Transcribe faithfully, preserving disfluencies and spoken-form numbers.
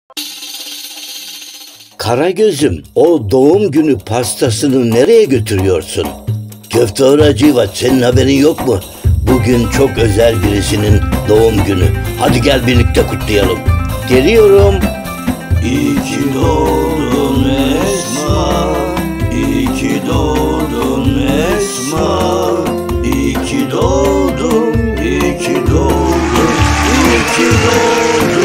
Karagöz'üm, o doğum günü pastasını nereye götürüyorsun? Köfte Hacıvat, senin haberin yok mu? Bugün çok özel birisinin doğum günü. Hadi gel birlikte kutlayalım. Geliyorum. İyi ki doğdun Esma, İyi ki doğdun Esma, İyi ki doğdun, iyi ki doğdun, iyi ki doğdun.